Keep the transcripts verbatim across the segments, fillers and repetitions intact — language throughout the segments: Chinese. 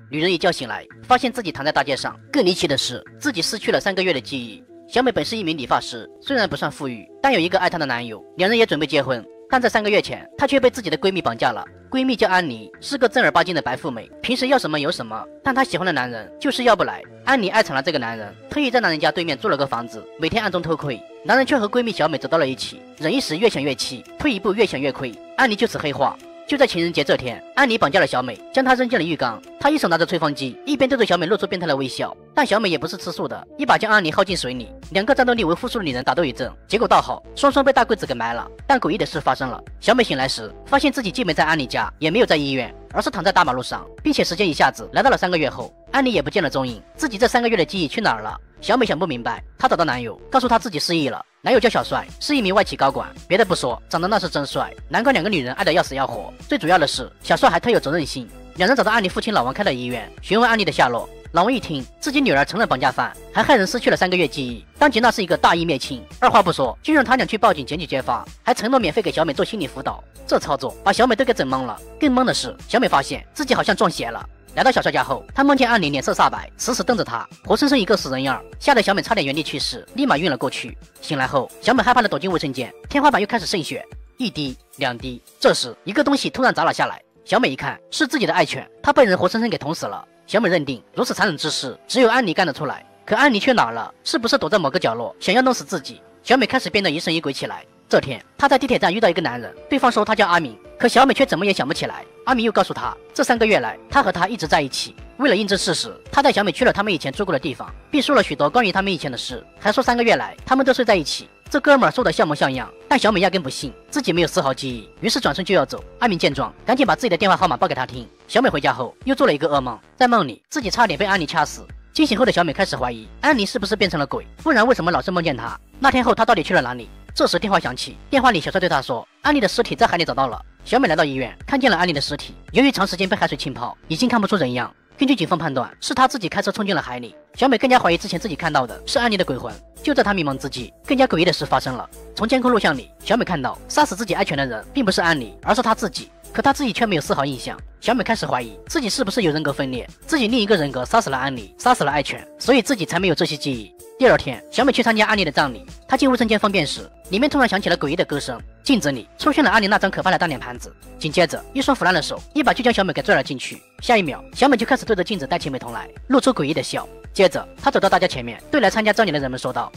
女人一觉醒来，发现自己躺在大街上。更离奇的是，自己失去了三个月的记忆。小美本是一名理发师，虽然不算富裕，但有一个爱她的男友，两人也准备结婚。但在三个月前，她却被自己的闺蜜绑架了。闺蜜叫安妮，是个正儿八经的白富美，平时要什么有什么，但她喜欢的男人就是要不来。安妮爱惨了这个男人，特意在男人家对面租了个房子，每天暗中偷窥。男人却和闺蜜小美走到了一起，忍一时越想越气，退一步越想越亏。安妮就此黑化。就在情人节这天，安妮绑架了小美，将她扔进了浴缸。她一手拿着吹风机，一边对着小美露出变态的微笑。但小美也不是吃素的，一把将安妮薅进水里。两个战斗力为负数的女人打斗一阵，结果倒好，双双被大柜子给埋了。但诡异的事发生了，小美醒来时，发现自己既没在安妮家，也没有在医院，而是躺在大马路上，并且时间一下子来到了三个月后。安妮也不见了踪影，自己这三个月的记忆去哪儿了？小美想不明白，她找到男友，告诉她自己失忆了。男友叫小帅，是一名外企高管，别的不说，长得那是真帅，难怪两个女人爱得要死要活。最主要的是，小帅还特有责任心。两人找到安妮父亲老王开的医院，询问安妮的下落。老王一听，自己女儿承认绑架犯，还害人失去了三个月记忆，当即那是一个大义灭亲，二话不说就让他俩去报警检举揭发，还承诺免费给小美做心理辅导。这操作把小美都给整懵了。更懵的是，小美发现自己好像中邪了。来到小帅家后，他梦见安妮脸色煞白，死死瞪着他，活生生一个死人样，吓得小美差点原地去世，立马晕了过去。醒来后，小美害怕地躲进卫生间，天花板又开始渗血，一滴两滴。这时，一个东西突然砸了下来，小美一看是自己的爱犬，它被人活生生给捅死了。小美认定如此残忍之事只有安妮干得出来，可安妮去哪儿了？是不是躲在某个角落，想要弄死自己？小美开始变得疑神疑鬼起来。这天，她在地铁站遇到一个男人，对方说他叫阿明，可小美却怎么也想不起来。阿明又告诉她，这三个月来，他和她一直在一起。为了印证事实，他带小美去了他们以前住过的地方，并说了许多关于他们以前的事，还说三个月来他们都睡在一起。这哥们儿说的像模像样，但小美压根不信，自己没有丝毫记忆，于是转身就要走。阿明见状，赶紧把自己的电话号码报给他听。小美回家后又做了一个噩梦，在梦里自己差点被安妮掐死。惊醒后的小美开始怀疑安妮是不是变成了鬼，不然为什么老是梦见她？那天后她到底去了哪里？这时电话响起，电话里小帅对她说，安妮的尸体在海里找到了。小美来到医院，看见了安妮的尸体，由于长时间被海水浸泡，已经看不出人样。根据警方判断，是她自己开车冲进了海里。小美更加怀疑之前自己看到的是安妮的鬼魂。就在她迷茫之际，更加诡异的事发生了。从监控录像里，小美看到杀死自己爱犬的人并不是安妮，而是她自己。可她自己却没有丝毫印象。小美开始怀疑自己是不是有人格分裂，自己另一个人格杀死了安妮，杀死了爱犬，所以自己才没有这些记忆。第二天，小美去参加安妮的葬礼，她进卫生间方便时，里面突然响起了诡异的歌声，镜子里出现了安妮那张可怕的大脸盘子，紧接着一双腐烂的手一把就将小美给拽了进去。下一秒，小美就开始对着镜子黛起美瞳来，露出诡异的笑。接着，她走到大家前面，对来参加葬礼的人们说道：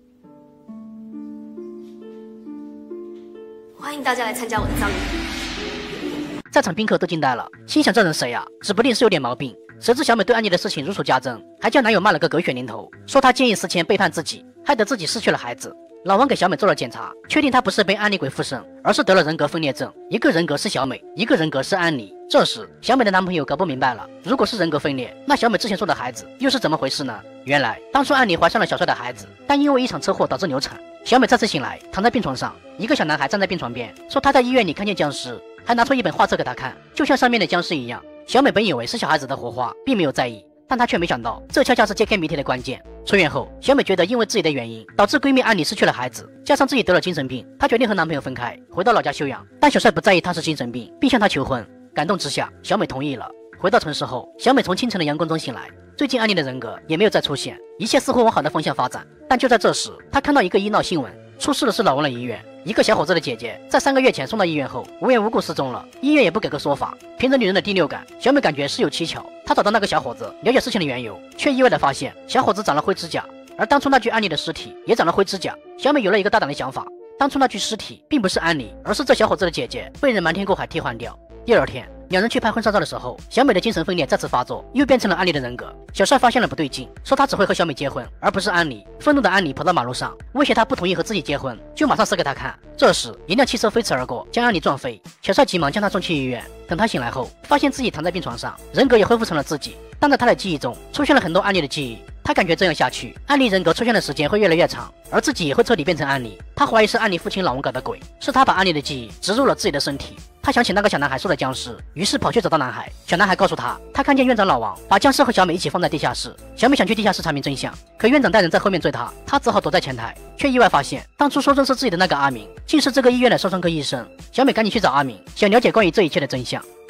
欢迎大家来参加我的葬礼。 在场宾客都惊呆了，心想这人谁呀、啊？指不定是有点毛病。谁知小美对安妮的事情如数家珍，还叫男友骂了个狗血淋头，说他见异思迁背叛自己，害得自己失去了孩子。老王给小美做了检查，确定她不是被安妮鬼附身，而是得了人格分裂症，一个人格是小美，一个人格是安妮。这时小美的男朋友搞不明白了，如果是人格分裂，那小美之前说的孩子又是怎么回事呢？原来当初安妮怀上了小帅的孩子，但因为一场车祸导致流产。小美再次醒来，躺在病床上，一个小男孩站在病床边，说他在医院里看见僵尸，还拿出一本画册给他看，就像上面的僵尸一样。小美本以为是小孩子的活话，并没有在意，但她却没想到，这恰恰是揭开谜题的关键。出院后，小美觉得因为自己的原因，导致闺蜜安妮失去了孩子，加上自己得了精神病，她决定和男朋友分开，回到老家休养。但小帅不在意她是精神病，并向她求婚。感动之下，小美同意了。回到城市后，小美从清晨的阳光中醒来，最近安妮的人格也没有再出现，一切似乎往好的方向发展。但就在这时，她看到一个医闹新闻，出事的是老王的医院。一个小伙子的姐姐在三个月前送到医院后，无缘无故失踪了，医院也不给个说法。凭着女人的第六感，小美感觉事有蹊跷。她找到那个小伙子，了解事情的缘由，却意外的发现小伙子长了灰指甲，而当初那具安妮的尸体也长了灰指甲。小美有了一个大胆的想法，当初那具尸体并不是安妮，而是这小伙子的姐姐被人瞒天过海替换掉。第二天，两人去拍婚纱照的时候，小美的精神分裂再次发作，又变成了安妮的人格。小帅发现了不对劲，说他只会和小美结婚，而不是安妮。愤怒的安妮跑到马路上，威胁他不同意和自己结婚，就马上死给他看。这时，一辆汽车飞驰而过，将安妮撞飞。小帅急忙将她送去医院。等他醒来后，发现自己躺在病床上，人格也恢复成了自己，但在他的记忆中出现了很多安妮的记忆。他感觉这样下去，安妮人格出现的时间会越来越长，而自己也会彻底变成安妮。他怀疑是安妮父亲老王搞的鬼，是他把安妮的记忆植入了自己的身体。他想起那个小男孩说的僵尸，于是跑去找到男孩。小男孩告诉他，他看见院长老王把僵尸和小美一起放在地下室。小美想去地下室查明真相，可院长带人在后面追他，他只好躲在前台，却意外发现当初说认识自己的那个阿明，竟是这个医院的烧伤科医生。小美赶紧去找阿明，想了解关于这一切的真相。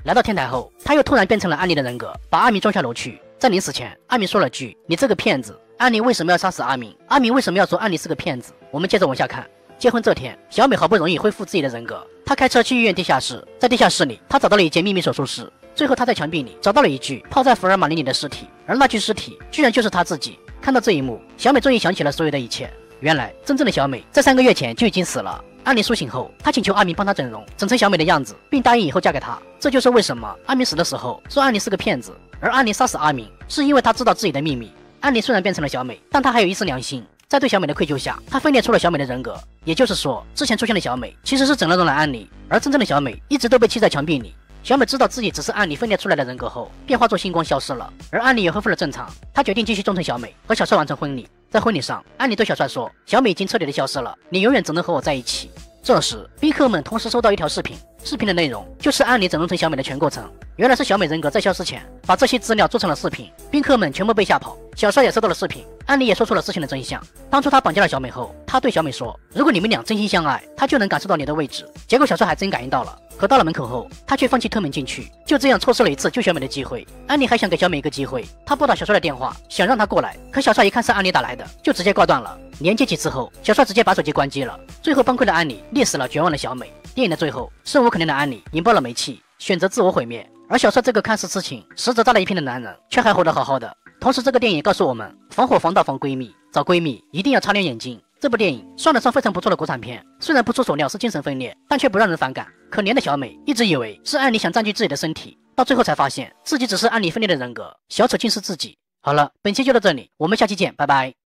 来到天台后，他又突然变成了安妮的人格，把阿明装下楼去。在临死前，阿明说了句：“你这个骗子。”安妮为什么要杀死阿明？阿明为什么要说安妮是个骗子？我们接着往下看。结婚这天，小美好不容易恢复自己的人格，她开车去医院地下室，在地下室里，她找到了一间秘密手术室。最后，她在墙壁里找到了一具泡在福尔马林里的尸体，而那具尸体居然就是她自己。看到这一幕，小美终于想起了所有的一切。原来，真正的小美在三个月前就已经死了。安妮苏醒后，她请求阿明帮她整容，整成小美的样子，并答应以后嫁给他。这就是为什么阿明死的时候说安妮是个骗子，而安妮杀死阿明是因为她知道自己的秘密。安妮虽然变成了小美，但她还有一丝良心。在对小美的愧疚下，她分裂出了小美的人格。也就是说，之前出现的小美其实是整了容的安妮，而真正的小美一直都被砌在墙壁里。小美知道自己只是安妮分裂出来的人格后，便化作星光消失了。而安妮也恢复了正常，她决定继续忠诚小美，和小帅完成婚礼。在婚礼上，安妮对小帅说：“小美已经彻底的消失了，你永远只能和我在一起。”这时，宾客们同时收到一条视频，视频的内容就是安妮整容成小美的全过程。原来是小美人格在消失前把这些资料做成了视频，宾客们全部被吓跑。小帅也收到了视频，安妮也说出了事情的真相。当初他绑架了小美后，他对小美说：“如果你们俩真心相爱，他就能感受到你的位置。”结果小帅还真感应到了，可到了门口后，他却放弃推门进去，就这样错失了一次救小美的机会。安妮还想给小美一个机会，他拨打小帅的电话，想让他过来，可小帅一看是安妮打来的，就直接挂断了。连接几次后，小帅直接把手机关机了。最后崩溃的安妮溺死了绝望的小美。电影的最后，生无可恋的安妮引爆了煤气，选择自我毁灭。而小帅这个看似痴情，实则扎了一片的男人，却还活得好好的。同时，这个电影告诉我们，防火防盗防闺蜜，找闺蜜一定要擦亮眼睛。这部电影算得上非常不错的国产片，虽然不出所料是精神分裂，但却不让人反感。可怜的小美一直以为是安妮想占据自己的身体，到最后才发现自己只是安妮分裂的人格，小丑竟是自己。好了，本期就到这里，我们下期见，拜拜。